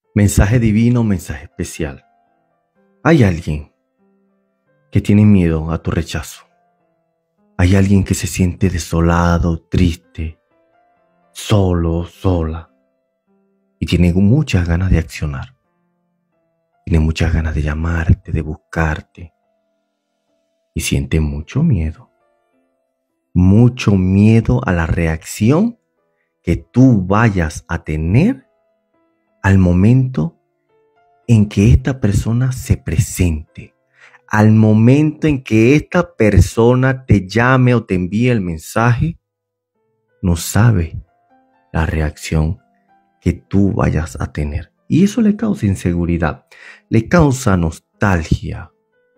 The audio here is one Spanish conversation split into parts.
Mensaje divino, mensaje especial. Hay alguien que tiene miedo a tu rechazo. Hay alguien que se siente desolado, triste, solo, sola. Y tiene muchas ganas de accionar. Tiene muchas ganas de llamarte, de buscarte. Y siente mucho miedo. Mucho miedo a la reacción que tú vayas a tener al momento en que esta persona se presente, al momento en que esta persona te llame o te envíe el mensaje. No sabe la reacción que tú vayas a tener. Y eso le causa inseguridad, le causa nostalgia,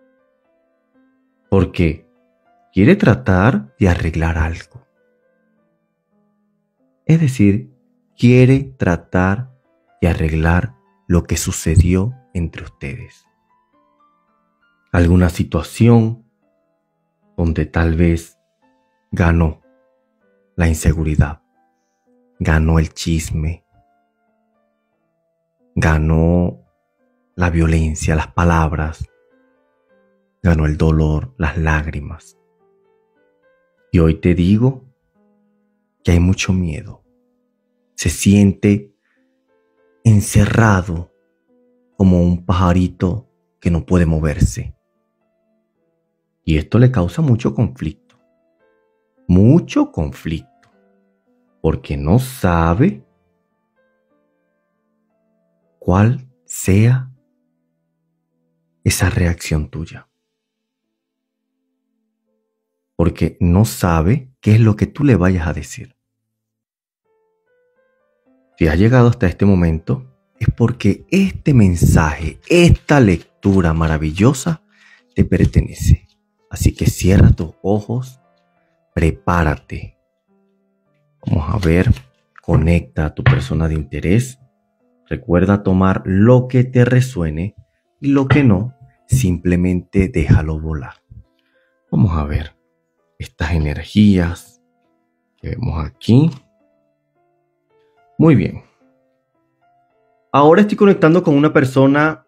porque quiere tratar de arreglar algo. Es decir, quiere tratar de arreglar lo que sucedió entre ustedes. Alguna situación donde tal vez ganó la inseguridad, ganó el chisme, ganó la violencia, las palabras, ganó el dolor, las lágrimas. Y hoy te digo que hay mucho miedo. Se siente encerrado como un pajarito que no puede moverse. Y esto le causa mucho conflicto, porque no sabe cuál sea esa reacción tuya. Porque no sabe qué es lo que tú le vayas a decir. Si has llegado hasta este momento, es porque este mensaje, esta lectura maravillosa te pertenece. Así que cierra tus ojos, prepárate. Vamos a ver, conecta a tu persona de interés. Recuerda tomar lo que te resuene y lo que no, simplemente déjalo volar. Vamos a ver estas energías que vemos aquí. Muy bien. Ahora estoy conectando con una persona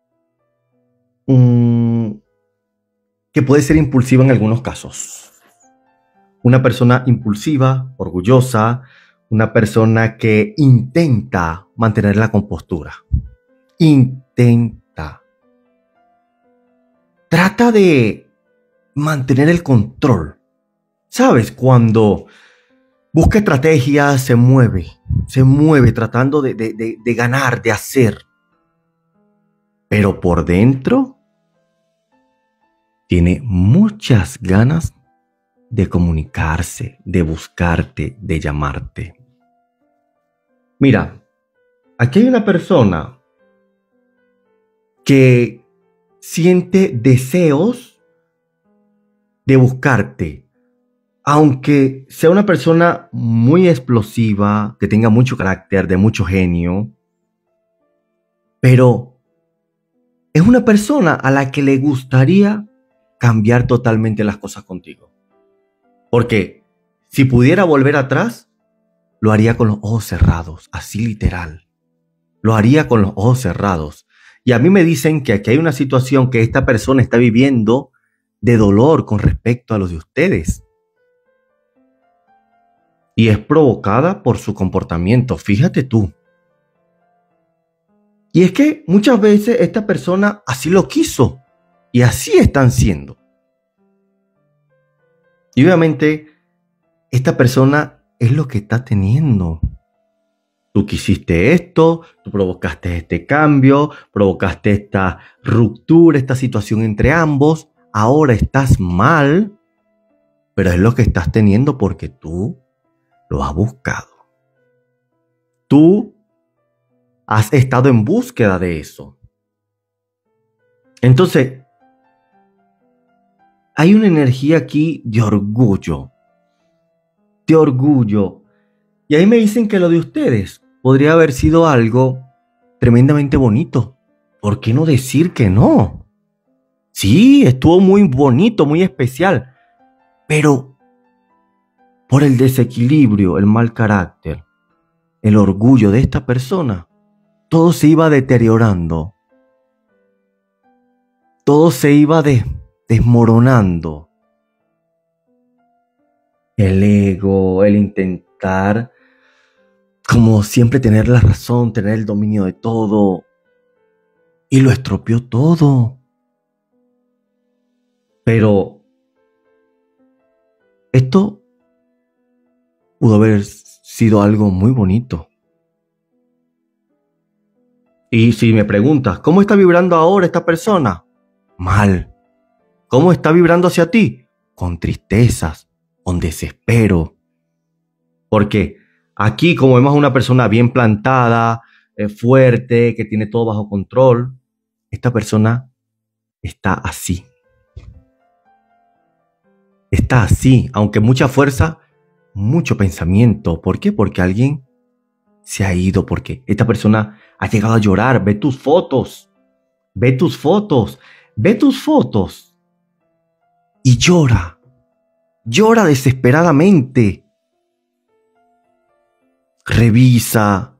que puede ser impulsiva en algunos casos. Una persona impulsiva, orgullosa, una persona que intenta mantener la compostura. Trata de mantener el control. ¿Sabes? Cuando busca estrategias, se mueve tratando de ganar, de hacer. Pero por dentro tiene muchas ganas de comunicarse, de buscarte, de llamarte. Mira, aquí hay una persona que siente deseos de buscarte, aunque sea una persona muy explosiva, que tenga mucho carácter, de mucho genio, pero es una persona a la que le gustaría cambiar totalmente las cosas contigo. Porque si pudiera volver atrás, lo haría con los ojos cerrados, así literal. Lo haría con los ojos cerrados. Y a mí me dicen que aquí hay una situación que esta persona está viviendo de dolor con respecto a los de ustedes. Y es provocada por su comportamiento, fíjate tú. Y es que muchas veces esta persona así lo quiso. Y así están siendo. Y obviamente esta persona es lo que está teniendo. Tú quisiste esto, tú provocaste este cambio, provocaste esta ruptura, esta situación entre ambos. Ahora estás mal, pero es lo que estás teniendo porque tú lo has buscado. Tú has estado en búsqueda de eso. Entonces, hay una energía aquí de orgullo. De orgullo. Y ahí me dicen que lo de ustedes podría haber sido algo tremendamente bonito. ¿Por qué no decir que no? Sí, estuvo muy bonito, muy especial. Pero por el desequilibrio, el mal carácter, el orgullo de esta persona, todo se iba deteriorando, todo se iba desmoronando. El ego, el intentar, como siempre, tener la razón, tener el dominio de todo, y lo estropeó todo. Pero esto pudo haber sido algo muy bonito. Y si me preguntas, ¿cómo está vibrando ahora esta persona? Mal. ¿Cómo está vibrando hacia ti? Con tristezas, con desespero. Porque aquí, como vemos a una persona bien plantada, fuerte, que tiene todo bajo control, esta persona está así. Está así, aunque mucha fuerza, mucho pensamiento. ¿Por qué? Porque alguien se ha ido, porque esta persona ha llegado a llorar. Ve tus fotos, ve tus fotos, ve tus fotos. Y llora, llora desesperadamente. Revisa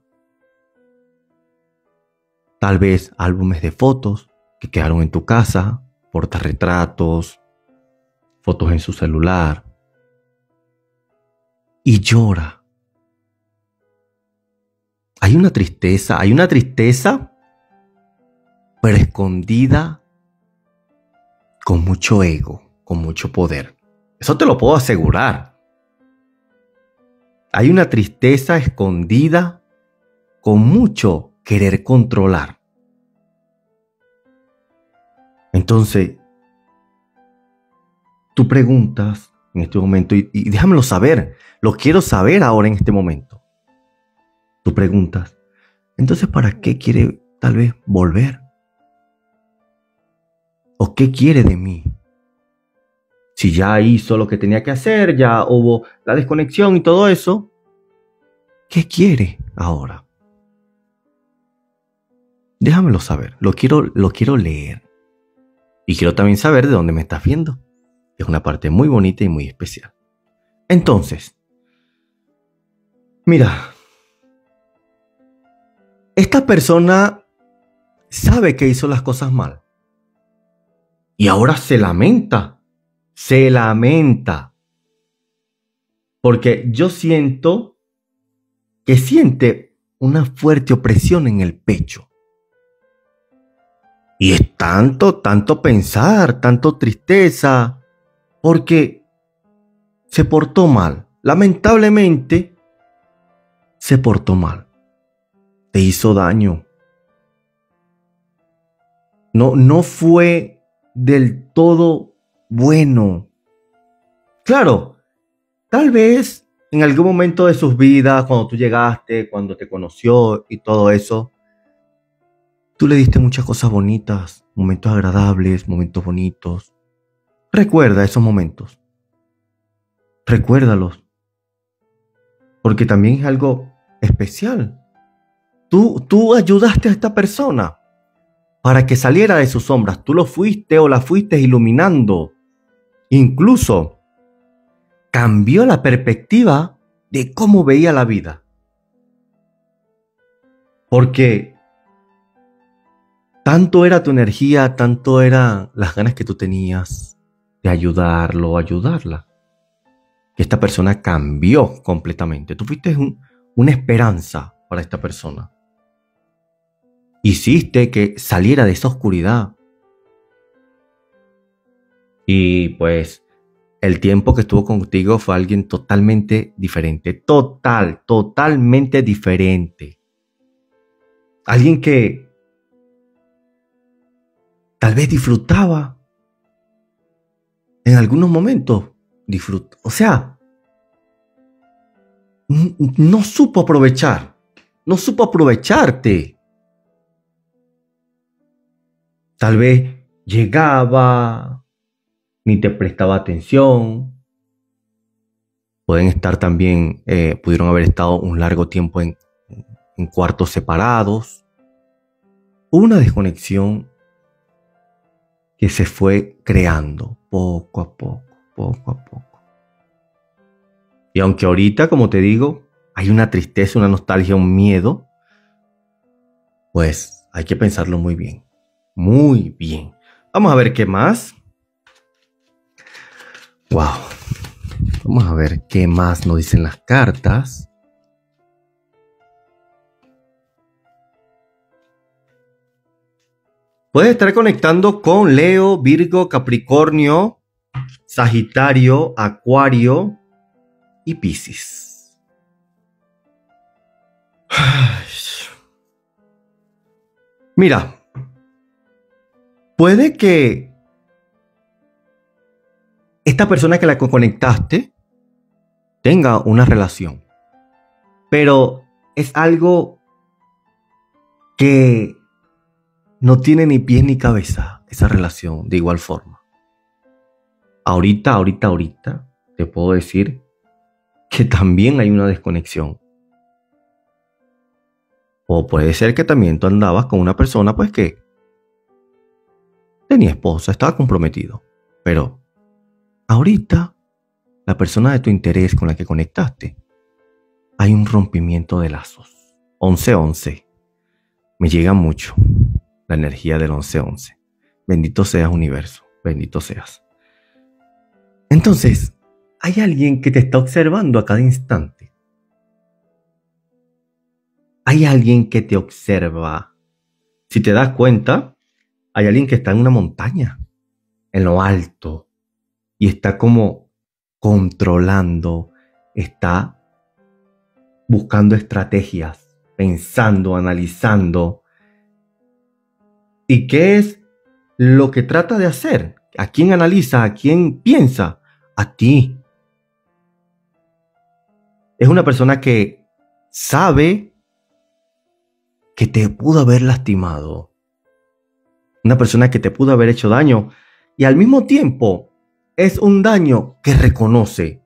tal vez álbumes de fotos que quedaron en tu casa, portarretratos, fotos en su celular. Y llora. Hay una tristeza, pero escondida, con mucho ego, con mucho poder. Eso te lo puedo asegurar. Hay una tristeza escondida con mucho querer controlar. Entonces, tú preguntas en este momento, y déjamelo saber, lo quiero saber ahora en este momento. Tú preguntas, entonces, ¿para qué quiere tal vez volver? ¿O qué quiere de mí? Si ya hizo lo que tenía que hacer, ya hubo la desconexión y todo eso, ¿qué quiere ahora? Déjamelo saber, lo quiero leer. Y quiero también saber de dónde me estás viendo. Es una parte muy bonita y muy especial. Entonces, mira, esta persona sabe que hizo las cosas mal. Y ahora se lamenta. Se lamenta. Porque yo siento que siente una fuerte opresión en el pecho. Y es tanto pensar, tanto tristeza, porque se portó mal. Lamentablemente, se portó mal. Te hizo daño. No fue del todo bueno. Claro, tal vez en algún momento de sus vidas, cuando tú llegaste, cuando te conoció y todo eso, tú le diste muchas cosas bonitas, momentos agradables, momentos bonitos. Recuerda esos momentos. Recuérdalos. Porque también es algo especial. Tú ayudaste a esta persona para que saliera de sus sombras. Tú lo fuiste o la fuiste iluminando. Incluso cambió la perspectiva de cómo veía la vida. Porque tanto era tu energía, tanto eran las ganas que tú tenías de ayudarlo o ayudarla, que esta persona cambió completamente. Tú fuiste una esperanza para esta persona. Hiciste que saliera de esa oscuridad. Y pues el tiempo que estuvo contigo fue alguien totalmente diferente. Totalmente diferente. Alguien que tal vez disfrutaba en algunos momentos. O sea, no supo aprovechar. No supo aprovecharte. Tal vez llegaba, ni te prestaba atención. Pueden estar también, pudieron haber estado un largo tiempo en cuartos separados. Hubo una desconexión que se fue creando poco a poco. Y aunque ahorita, como te digo, hay una tristeza, una nostalgia, un miedo, pues hay que pensarlo muy bien. Muy bien. Vamos a ver qué más. Wow. Vamos a ver qué más nos dicen las cartas. Puedes estar conectando con Leo, Virgo, Capricornio, Sagitario, Acuario y Piscis. Mira, puede que esta persona que la conectaste tenga una relación, pero es algo que no tiene ni pies ni cabeza esa relación de igual forma. Ahorita, te puedo decir que también hay una desconexión. O puede ser que también tú andabas con una persona pues que tenía esposa, estaba comprometido. Pero ahorita, la persona de tu interés con la que conectaste, hay un rompimiento de lazos. 11-11. Me llega mucho la energía del 11-11. Bendito seas, universo. Bendito seas. Entonces, hay alguien que te está observando a cada instante. Hay alguien que te observa. Si te das cuenta, hay alguien que está en una montaña, en lo alto, y está como controlando, está buscando estrategias, pensando, analizando. ¿Y qué es lo que trata de hacer? ¿A quién analiza? ¿A quién piensa? A ti. Es una persona que sabe que te pudo haber lastimado. Una persona que te pudo haber hecho daño. Y al mismo tiempo es un daño que reconoce.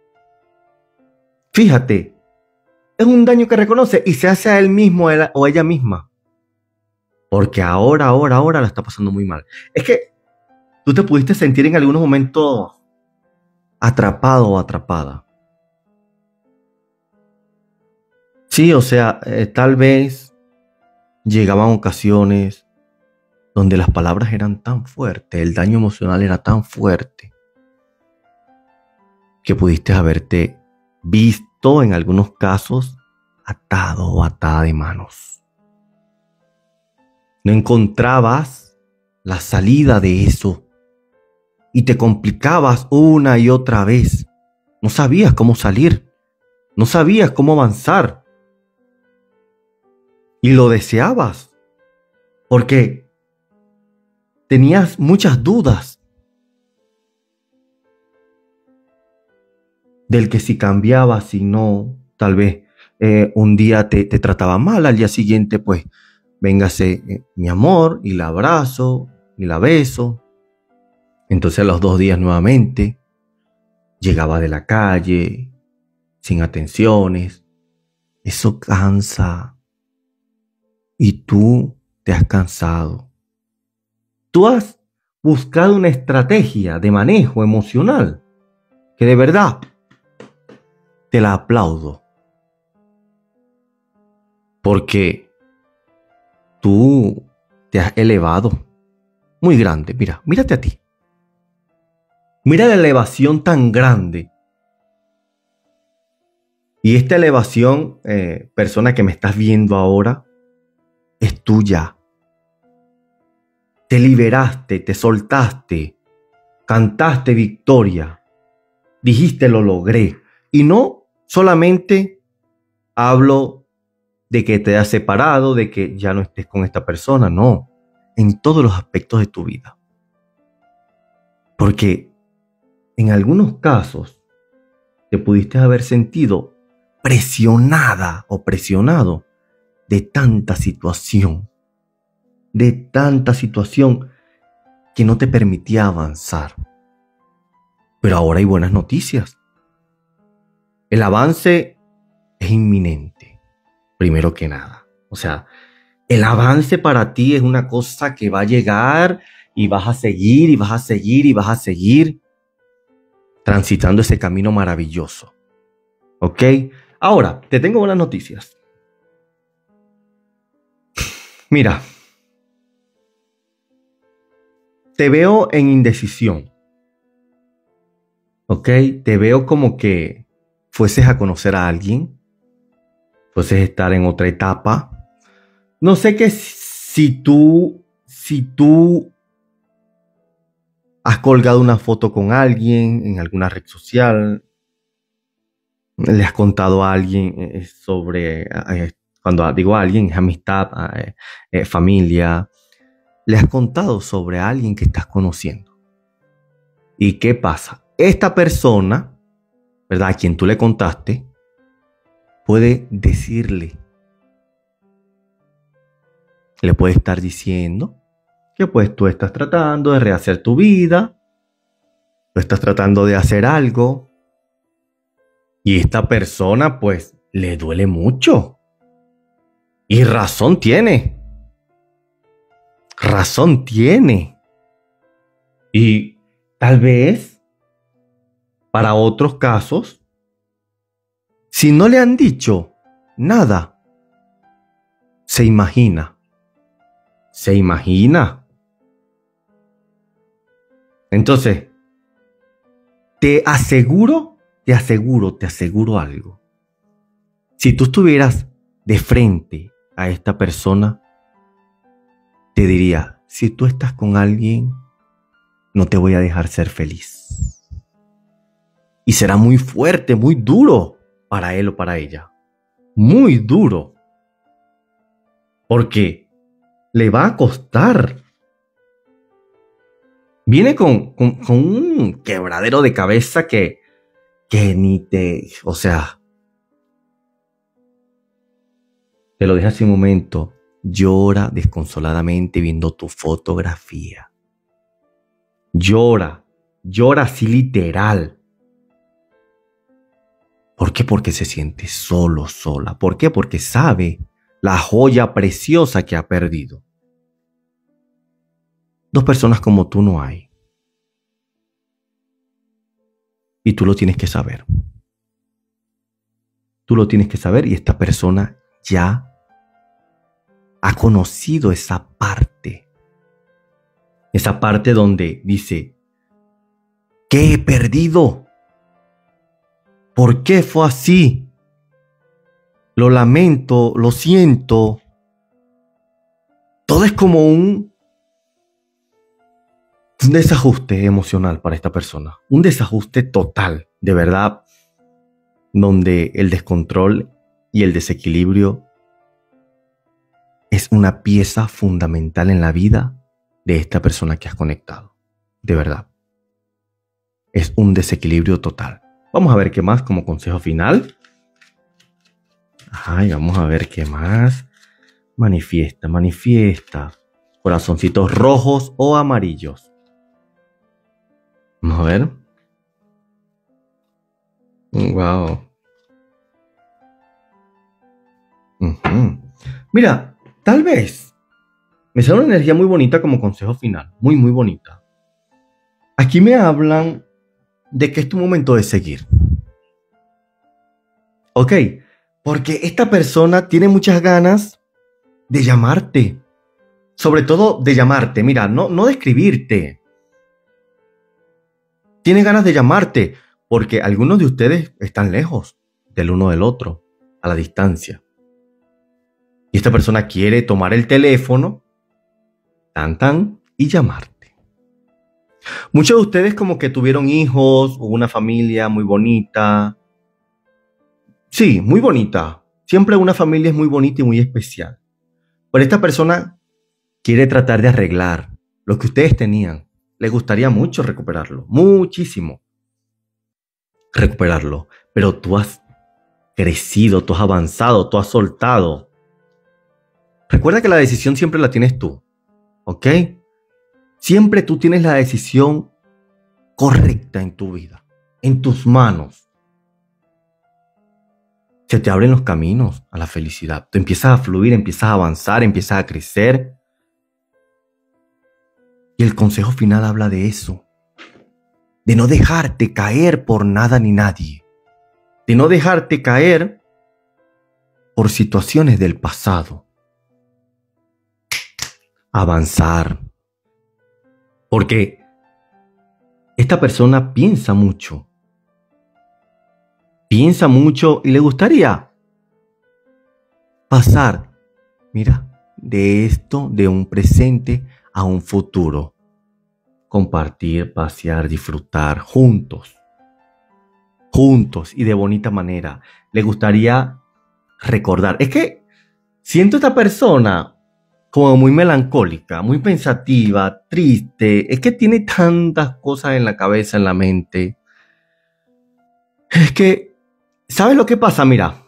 Fíjate, es un daño que reconoce y se hace a él mismo o a ella misma. Porque ahora la está pasando muy mal. Es que tú te pudiste sentir en algunos momentos atrapado o atrapada. Sí, o sea, tal vez llegaban ocasiones donde las palabras eran tan fuertes, el daño emocional era tan fuerte, que pudiste haberte visto en algunos casos atado o atada de manos. No encontrabas la salida de eso y te complicabas una y otra vez. No sabías cómo salir, no sabías cómo avanzar y lo deseabas porque tenías muchas dudas del que si cambiaba, si no, tal vez un día te trataba mal, al día siguiente pues véngase mi amor y la abrazo y la beso. Entonces a los 2 días nuevamente llegaba de la calle sin atenciones. Eso cansa y tú te has cansado. Tú has buscado una estrategia de manejo emocional que de verdad te la aplaudo. Porque tú te has elevado muy grande. Mírate a ti. Mira la elevación tan grande. Y esta elevación, persona que me estás viendo ahora, es tuya. Te liberaste, te soltaste, cantaste victoria, dijiste lo logré. Y no solamente hablo de que te has separado, de que ya no estés con esta persona, no, en todos los aspectos de tu vida. Porque en algunos casos te pudiste haber sentido presionada o presionado de tanta situación que no te permitía avanzar. Pero ahora hay buenas noticias. El avance es inminente, primero que nada. O sea, el avance para ti es una cosa que va a llegar y vas a seguir y vas a seguir y vas a seguir transitando ese camino maravilloso. ¿Ok? Ahora, te tengo buenas noticias. Mira, te veo en indecisión, ¿ok? Te veo como que fueses a conocer a alguien, fueses a estar en otra etapa. No sé que si tú has colgado una foto con alguien en alguna red social, le has contado a alguien sobre, cuando digo a alguien, es amistad, familia, le has contado sobre alguien que estás conociendo. ¿Y qué pasa? Esta persona, ¿verdad? A quien tú le contaste, puede decirle, le puede estar diciendo que pues tú estás tratando de rehacer tu vida, tú estás tratando de hacer algo, y esta persona pues le duele mucho. Y razón tiene. Razón tiene. Y tal vez, para otros casos, si no le han dicho nada, se imagina. Se imagina. Entonces, te aseguro algo. Si tú estuvieras de frente a esta persona, te diría, si tú estás con alguien, no te voy a dejar ser feliz. Y será muy fuerte, muy duro para él o para ella. Muy duro. Porque le va a costar. Viene con un quebradero de cabeza que ni te... O sea, te lo dije hace un momento. Llora desconsoladamente viendo tu fotografía. Llora así literal. ¿Por qué? Porque se siente solo, sola. ¿Por qué? Porque sabe la joya preciosa que ha perdido. Dos personas como tú no hay. Y tú lo tienes que saber. Tú lo tienes que saber y esta persona ya ha conocido esa parte. Esa parte donde dice, ¿qué he perdido? ¿Por qué fue así? Lo lamento, lo siento. Todo es como un desajuste emocional para esta persona. Un desajuste total, de verdad, donde el descontrol y el desequilibrio es una pieza fundamental en la vida de esta persona que has conectado. De verdad. Es un desequilibrio total. Vamos a ver qué más como consejo final. Ay, vamos a ver qué más. Manifiesta. Corazoncitos rojos o amarillos. Vamos a ver. Wow. Mira, tal vez me sale una energía muy bonita como consejo final. Muy, muy bonita. Aquí me hablan de que es tu momento de seguir. Ok, porque esta persona tiene muchas ganas de llamarte. Sobre todo de llamarte. Mira, no de escribirte. Tiene ganas de llamarte porque algunos de ustedes están lejos del uno del otro, a la distancia. Y esta persona quiere tomar el teléfono, y llamarte. Muchos de ustedes como que tuvieron hijos o una familia muy bonita. Sí, muy bonita. Siempre una familia es muy bonita y muy especial. Pero esta persona quiere tratar de arreglar lo que ustedes tenían. Le gustaría mucho recuperarlo, muchísimo recuperarlo. Pero tú has crecido, tú has avanzado, tú has soltado. Recuerda que la decisión siempre la tienes tú, ¿ok? Siempre tú tienes la decisión correcta en tu vida, en tus manos. Se te abren los caminos a la felicidad. Tú empiezas a fluir, empiezas a avanzar, empiezas a crecer. Y el consejo final habla de eso. De no dejarte caer por nada ni nadie. De no dejarte caer por situaciones del pasado. avanzar. Porque esta persona piensa mucho y le gustaría pasar, mira, de esto, de un presente a un futuro. Compartir, pasear, disfrutar juntos y de bonita manera. Le gustaría recordar. Es que siento a esta persona como muy melancólica, muy pensativa, triste. Es que tiene tantas cosas en la cabeza, en la mente. Es que, ¿sabes lo que pasa? Mira,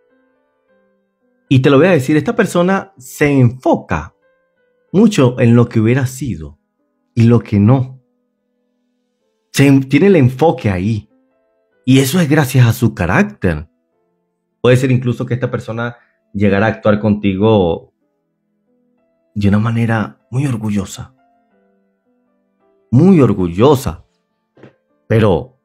y te lo voy a decir, esta persona se enfoca mucho en lo que hubiera sido y lo que no. Tiene el enfoque ahí. Y eso es gracias a su carácter. Puede ser incluso que esta persona llegara a actuar contigo de una manera muy orgullosa. Muy orgullosa. Pero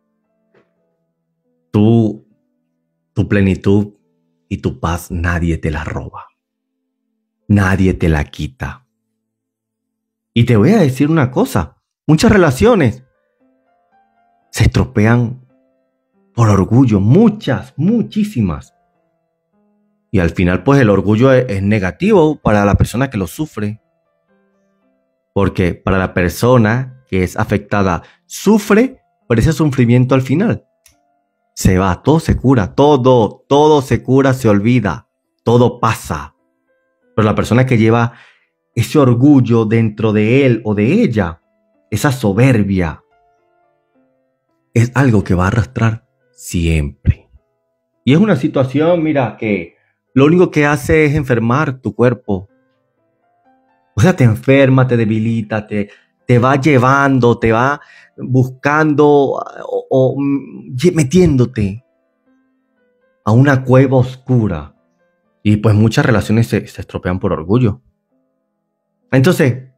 tu plenitud y tu paz nadie te la roba. Nadie te la quita. Y te voy a decir una cosa. Muchas relaciones se estropean por orgullo. Muchísimas. Y al final, pues el orgullo es negativo para la persona que lo sufre. Porque para la persona que es afectada, sufre por ese sufrimiento al final. Se va, todo se cura, todo se cura, se olvida, todo pasa. Pero la persona que lleva ese orgullo dentro de él o de ella, esa soberbia, es algo que va a arrastrar siempre. Y es una situación, mira, que lo único que hace es enfermar tu cuerpo. O sea, te enferma, te debilita, te va llevando, te va buscando o metiéndote a una cueva oscura. Y pues muchas relaciones se estropean por orgullo. Entonces,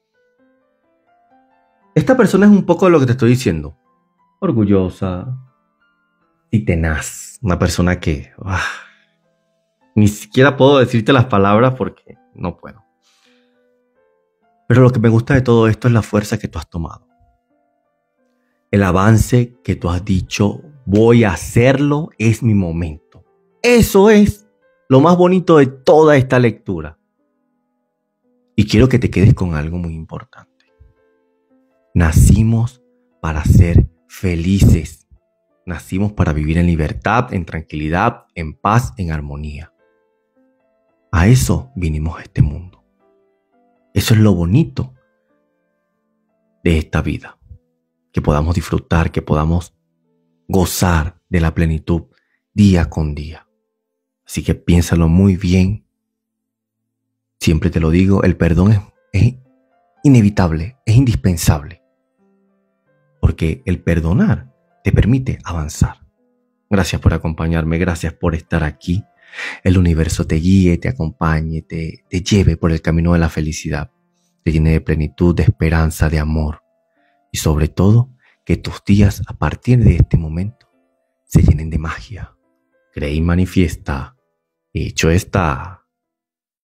esta persona es un poco de lo que te estoy diciendo. Orgullosa y tenaz. Una persona que ni siquiera puedo decirte las palabras porque no puedo. Pero lo que me gusta de todo esto es la fuerza que tú has tomado. El avance que tú has dicho, voy a hacerlo, es mi momento. Eso es lo más bonito de toda esta lectura. Y quiero que te quedes con algo muy importante. Nacimos para ser felices. Nacimos para vivir en libertad, en tranquilidad, en paz, en armonía. A eso vinimos a este mundo. Eso es lo bonito de esta vida. Que podamos disfrutar, que podamos gozar de la plenitud día con día. Así que piénsalo muy bien. Siempre te lo digo, el perdón es inevitable, es indispensable. Porque el perdonar te permite avanzar. Gracias por acompañarme, gracias por estar aquí. El universo te guíe, te acompañe, te lleve por el camino de la felicidad. Te llene de plenitud, de esperanza, de amor. Y sobre todo, que tus días a partir de este momento se llenen de magia. Cree y manifiesta. Hecho está.